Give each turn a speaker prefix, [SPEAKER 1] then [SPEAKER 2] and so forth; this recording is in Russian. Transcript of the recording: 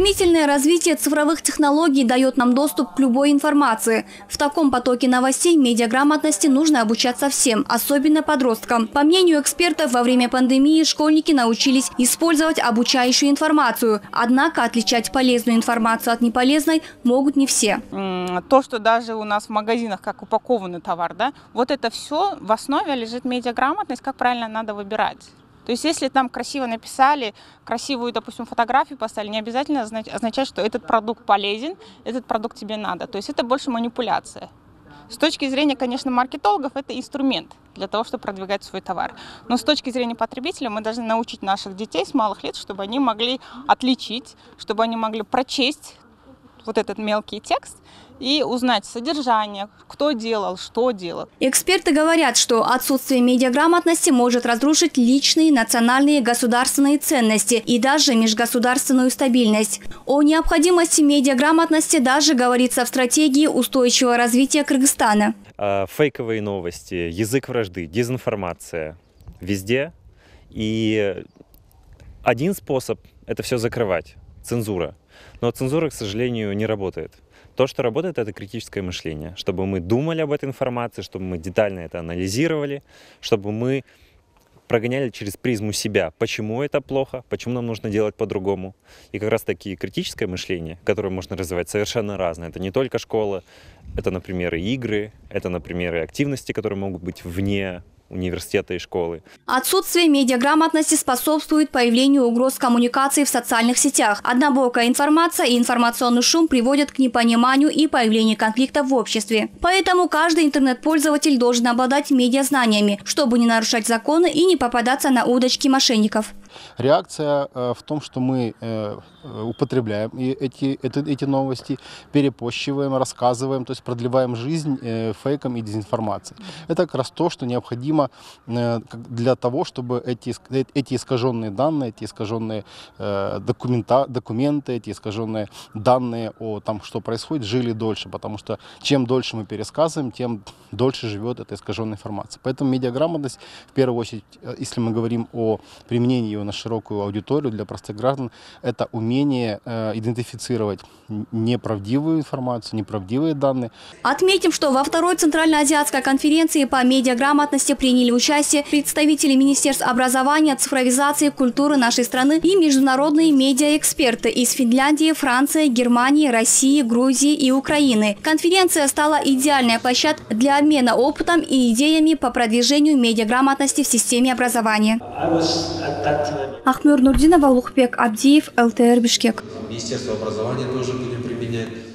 [SPEAKER 1] Стремительное развитие цифровых технологий дает нам доступ к любой информации. В таком потоке новостей медиаграмотности нужно обучаться всем, особенно подросткам. По мнению экспертов, во время пандемии школьники научились использовать обучающую информацию. Однако отличать полезную информацию от неполезной могут не все.
[SPEAKER 2] То, что даже у нас в магазинах как упакованный товар, да, вот это все в основе лежит медиаграмотность, как правильно надо выбирать. То есть, если там красиво написали, красивую, допустим, фотографию поставили, не обязательно означает, что этот продукт полезен, этот продукт тебе надо. То есть, это больше манипуляция. С точки зрения, конечно, маркетологов, это инструмент для того, чтобы продвигать свой товар. Но с точки зрения потребителя мы должны научить наших детей с малых лет, чтобы они могли отличить, чтобы они могли прочесть вот этот мелкий текст и узнать содержание, кто делал, что делал.
[SPEAKER 1] Эксперты говорят, что отсутствие медиаграмотности может разрушить личные, национальные, государственные ценности и даже межгосударственную стабильность. О необходимости медиаграмотности даже говорится в стратегии устойчивого развития Кыргызстана.
[SPEAKER 3] Фейковые новости, язык вражды, дезинформация везде. И один способ – это все закрывать – цензура. Но цензура, к сожалению, не работает. То, что работает, это критическое мышление. Чтобы мы думали об этой информации, чтобы мы детально это анализировали, чтобы мы прогоняли через призму себя, почему это плохо, почему нам нужно делать по-другому. И как раз таки критическое мышление, которое можно развивать, совершенно разное. Это не только школа, это, например, и игры, это, например, и активности, которые могут быть вне университета и школы.
[SPEAKER 1] Отсутствие медиаграмотности способствует появлению угроз коммуникации в социальных сетях. Однобокая информация и информационный шум приводят к непониманию и появлению конфликтов в обществе. Поэтому каждый интернет-пользователь должен обладать медиазнаниями, чтобы не нарушать законы и не попадаться на удочки мошенников.
[SPEAKER 4] Реакция в том, что мы употребляем эти новости, перепощиваем, рассказываем, то есть продлеваем жизнь фейкам и дезинформацией. Это как раз то, что необходимо для того, чтобы эти искаженные данные, эти искаженные документы, эти искаженные данные о том, что происходит, жили дольше. Потому что чем дольше мы пересказываем, тем дольше живет эта искаженная информация. Поэтому медиаграмотность, в первую очередь, если мы говорим о применении ее на широкую аудиторию для простых граждан, это умение идентифицировать неправдивую информацию, неправдивые данные.
[SPEAKER 1] Отметим, что во второй Центральноазиатской конференции по медиаграмотности приняли участие представители Министерств образования, цифровизации, культуры нашей страны и международные медиаэксперты из Финляндии, Франции, Германии, России, Грузии и Украины. Конференция стала идеальной площадкой для обмена опытом и идеями по продвижению медиаграмотности в системе образования. Ахмюр Нурдинова, Улухбек Абдиев, ЛТР Бишкек.
[SPEAKER 5] Министерство образования тоже будем применять.